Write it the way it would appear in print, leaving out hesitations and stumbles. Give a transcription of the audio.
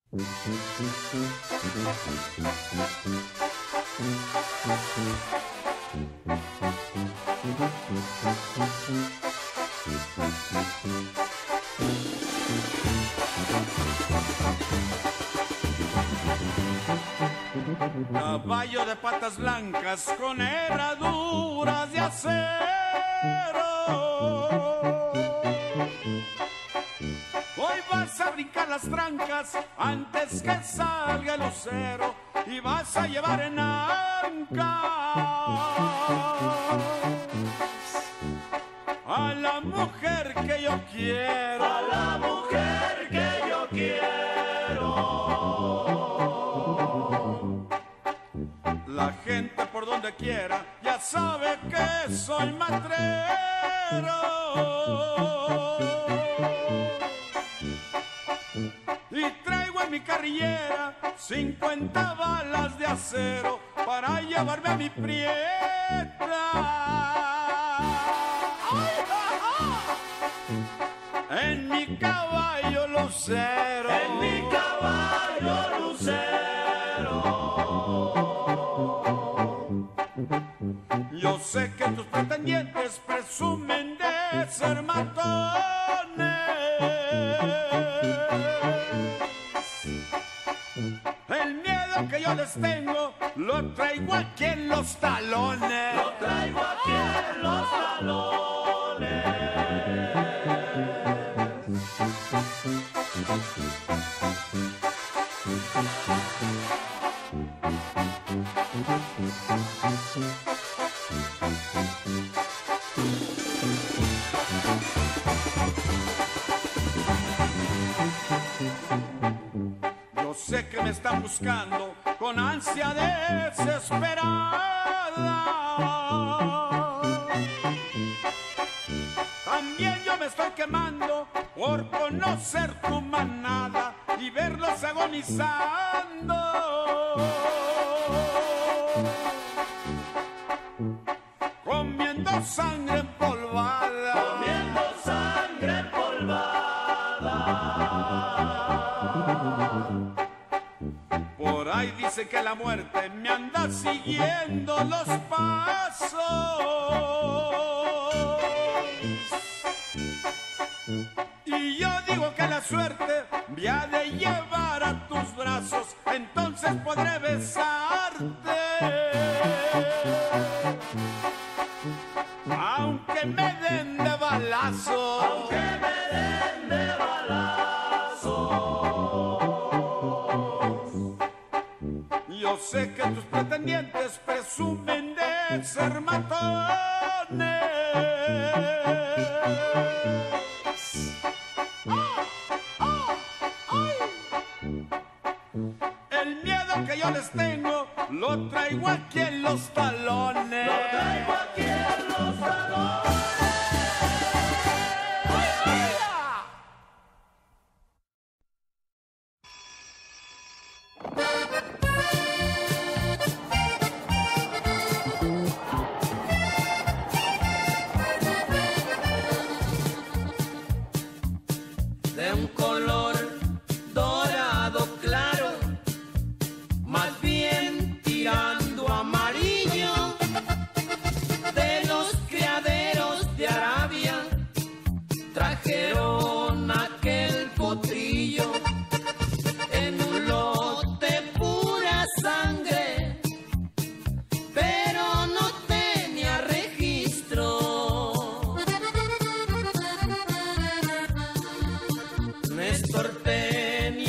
Caballo de patas blancas con herraduras de acero. Hoy vas a brincar las trancas antes que salga el lucero y vas a llevar en ancas a la mujer que yo quiero, a la mujer que yo quiero. La gente por donde quiera ya sabe que soy matrero. Y traigo en mi carrillera 50 balas de acero para llevarme a mi prieta. En mi caballo lucero, en mi caballo lucero. Yo sé que tus pretendientes presumen de ser matones. El miedo que yo les tengo lo traigo aquí en los talones. Lo traigo aquí en los talones. Yo sé que me están buscando con ansia desesperada. También yo me estoy quemando por conocer tu manada y verlos agonizando. Comiendo sangre empolvada, comiendo sangre empolvada. Por ahí dice que la muerte me anda siguiendo los pasos. Y yo digo que la suerte me ha de llevar a tus brazos, entonces podré besarte. Aunque me den de balazo, aunque me den de balazo. Yo sé que tus pretendientes presumen de ser matones. El miedo que yo les tengo lo traigo aquí en los talones. Lo traigo aquí en los talones. De un color dorado claro, más bien tirando amarillo, de los criaderos de Arabia, trajeron aquel potrillo en un lote pura sangre, pero no tenía registro. Néstor